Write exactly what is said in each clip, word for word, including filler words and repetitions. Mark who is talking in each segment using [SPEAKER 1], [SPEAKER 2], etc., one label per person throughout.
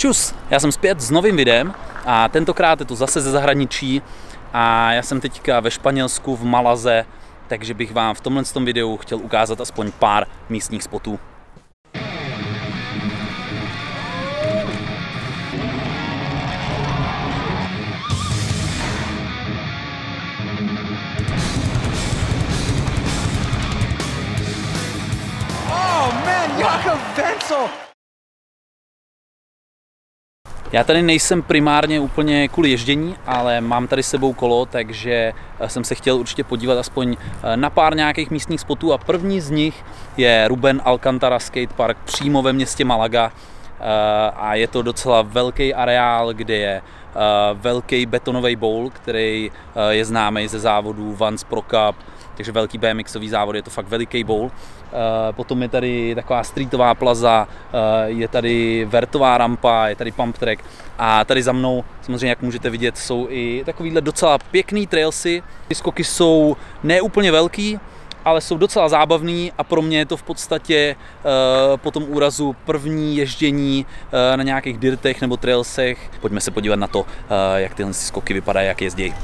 [SPEAKER 1] Čus, já jsem zpět s novým videem a tentokrát je to zase ze zahraničí a já jsem teďka ve Španělsku v Malaze, takže bych vám v tomhle videu chtěl ukázat aspoň pár místních spotů.
[SPEAKER 2] Oh man, Jakob Wenzel!
[SPEAKER 1] Já tady nejsem primárně úplně kvůli ježdění, ale mám tady s sebou kolo, takže jsem se chtěl určitě podívat aspoň na pár nějakých místních spotů a první z nich je Rubén Alcántara Skate Park přímo ve městě Malaga a je to docela velký areál, kde je velký betonový bowl, který je známý ze závodů Vans Pro Cup, takže velký BMXový závod, je to fakt veliký bowl. Potom je tady taková streetová plaza, je tady vertová rampa, je tady pump track a tady za mnou, samozřejmě jak můžete vidět, jsou i takovýhle docela pěkný trailsy. Ty skoky jsou ne úplně velký, ale jsou docela zábavný a pro mě je to v podstatě po tom úrazu první ježdění na nějakých dirtech nebo trailsech. Pojďme se podívat na to, jak tyhle skoky vypadají, jak jezdí.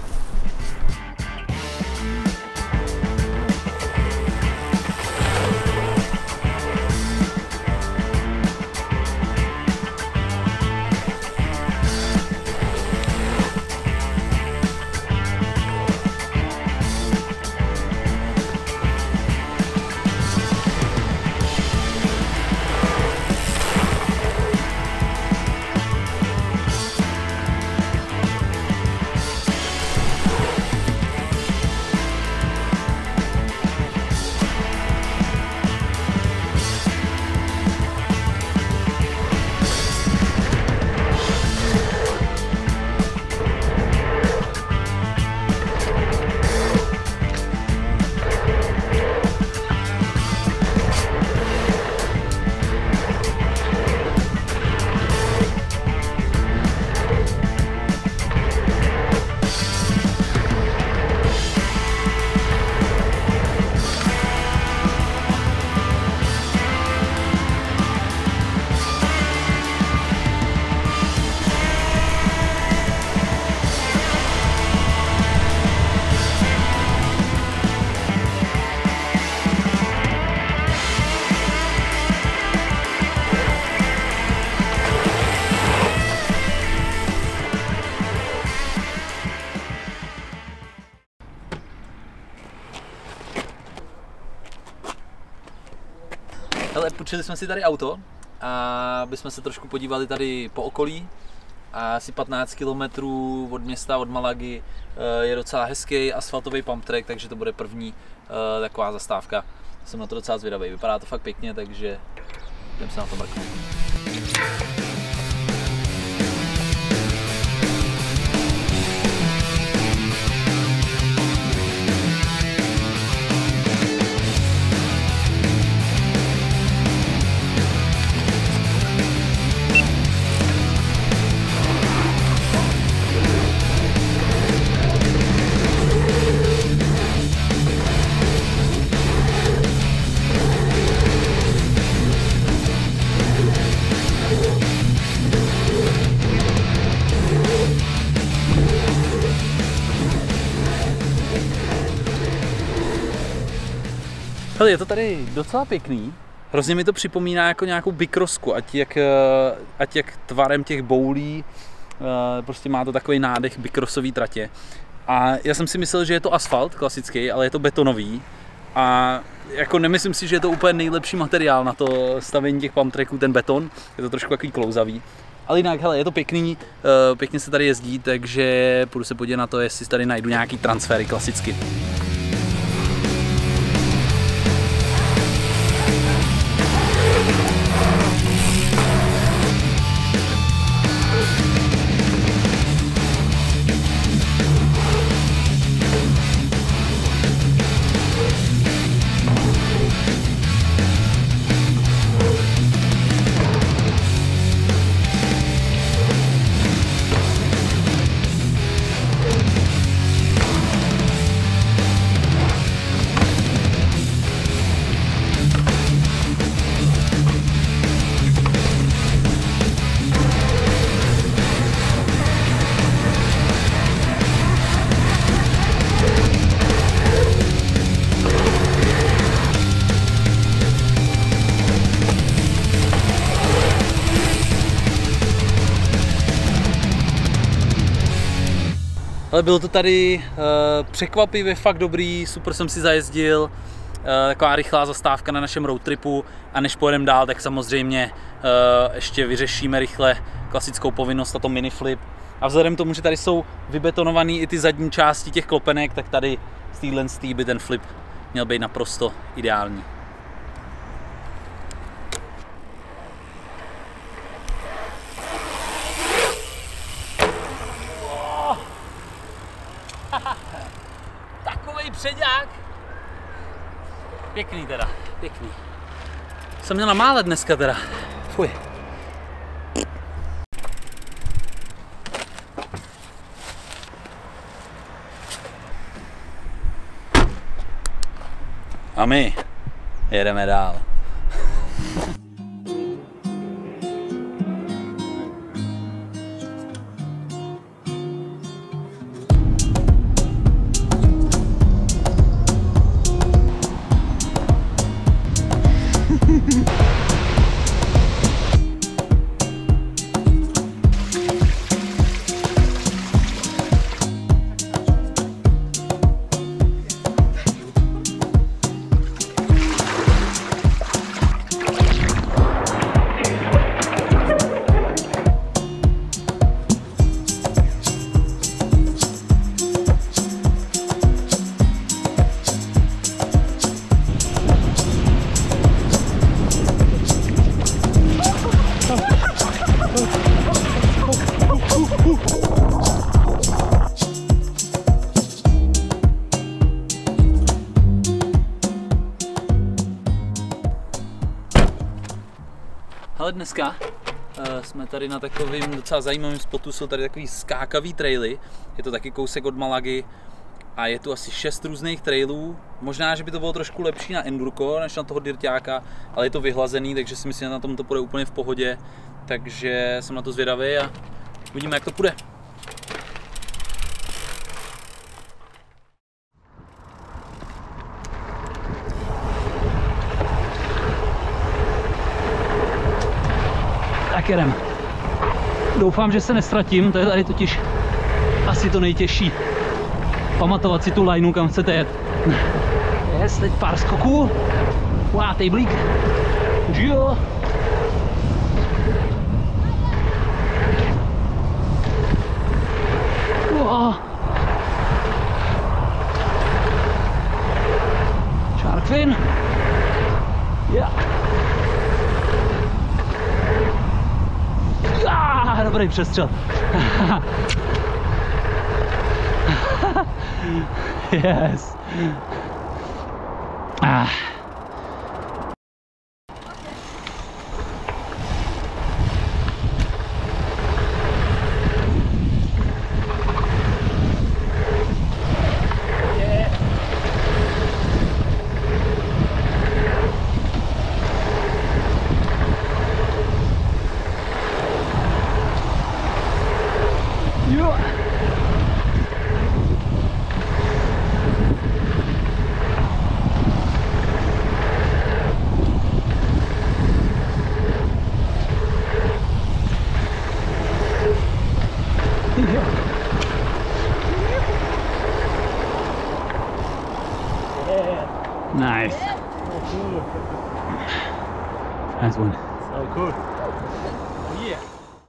[SPEAKER 1] Hele, půjčili jsme si tady auto a bychom se trošku podívali tady po okolí. A asi patnáct kilometrů od města, od Malagy, je docela hezký asfaltový pump track, takže to bude první taková zastávka. Jsem na to docela zvědavý, vypadá to fakt pěkně, takže jdem se na to mrknout. Hele, je to tady docela pěkný. Hrozně mi to připomíná jako nějakou bikrosku, ať jak, ať jak tvarem těch boulí, prostě má to takový nádech bikrosový tratě. A já jsem si myslel, že je to asfalt klasický, ale je to betonový. A jako nemyslím si, že je to úplně nejlepší materiál na to stavění těch pump tracků, ten beton. Je to trošku takový klouzavý. Ale jinak, hele, je to pěkný, pěkně se tady jezdí, takže půjdu se podívat na to, jestli tady najdu nějaký transfery klasicky. Ale bylo to tady uh, překvapivě fakt dobrý, super jsem si zajezdil, uh, taková rychlá zastávka na našem road tripu a než pojedeme dál, tak samozřejmě uh, ještě vyřešíme rychle klasickou povinnost a to miniflip. A vzhledem k tomu, že tady jsou vybetonované i ty zadní části těch klopenek, tak tady z téhle by ten flip měl být naprosto ideální. Takovej předák. Pěkný teda, pěkný. Jsem měl na mále dneska teda. Fuj. A my jedeme dál. Ale dneska uh, jsme tady na takovým docela zajímavém spotu, jsou tady takový skákavý traily, je to taky kousek od Malagy a je tu asi šest různých trailů. Možná, že by to bylo trošku lepší na endurko než na toho dirťáka, ale je to vyhlazený, takže si myslím, že na tom to půjde úplně v pohodě, takže jsem na to zvědavý a uvidíme, jak to půjde. Tak jedem. Doufám, že se nestratím, to je tady totiž asi to nejtěžší. Pamatovat si tu lineu, kam chcete jet. Jest, teď pár skoků. Pátej blík. Jo. Wow. Shark fin. Yeah. Ah, dobrý přestřel. Yes. Ah. Nice. Nice one.
[SPEAKER 3] So cool. Yeah.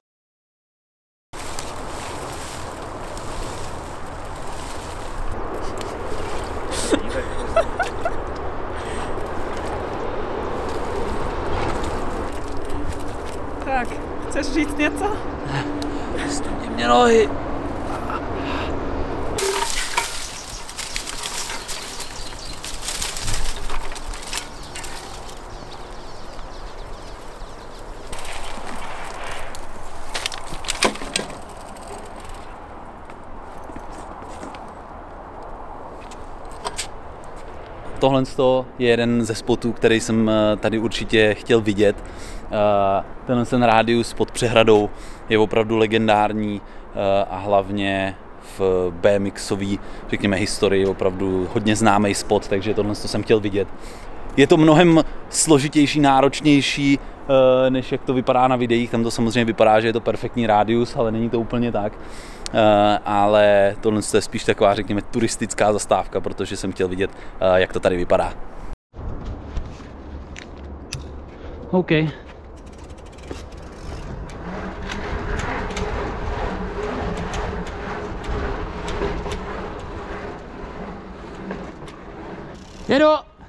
[SPEAKER 4] Tak, chceš říct něco?
[SPEAKER 1] Stupně mě nohy. Tohle je jeden ze spotů, který jsem tady určitě chtěl vidět. Tenhle ten rádius pod přehradou je opravdu legendární a hlavně v BMXové, řekněme, historii opravdu hodně známý spot, takže tohle jsem chtěl vidět. Je to mnohem složitější, náročnější, než jak to vypadá na videích. Tam to samozřejmě vypadá, že je to perfektní rádius, ale není to úplně tak. Ale tohle je spíš taková, řekněme, turistická zastávka, protože jsem chtěl vidět, jak to tady vypadá. OK. Jedu!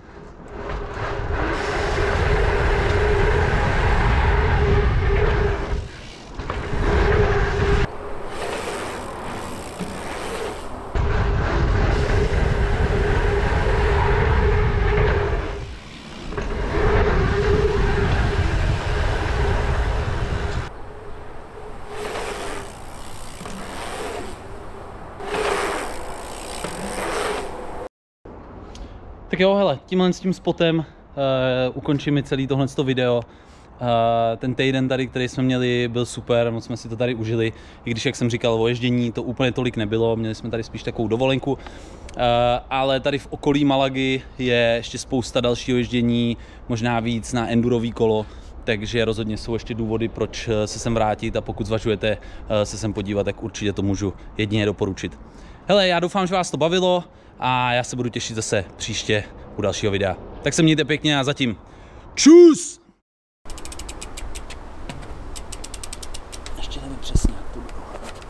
[SPEAKER 1] Tak jo, hele, tímhle s tím spotem uh, ukončíme celý tohleto video. Uh, ten týden tady, který jsme měli, byl super, moc jsme si to tady užili. I když, jak jsem říkal, o ježdění to úplně tolik nebylo, měli jsme tady spíš takovou dovolenku. Uh, ale tady v okolí Malagy je ještě spousta dalšího ježdění, možná víc na endurový kolo. Takže rozhodně jsou ještě důvody, proč se sem vrátit, a pokud zvažujete se sem podívat, tak určitě to můžu jedině doporučit. Hele, já doufám, že vás to bavilo a já se budu těšit zase příště u dalšího videa. Tak se mějte pěkně a zatím čus! Ještě nevím přesně, jak to bylo.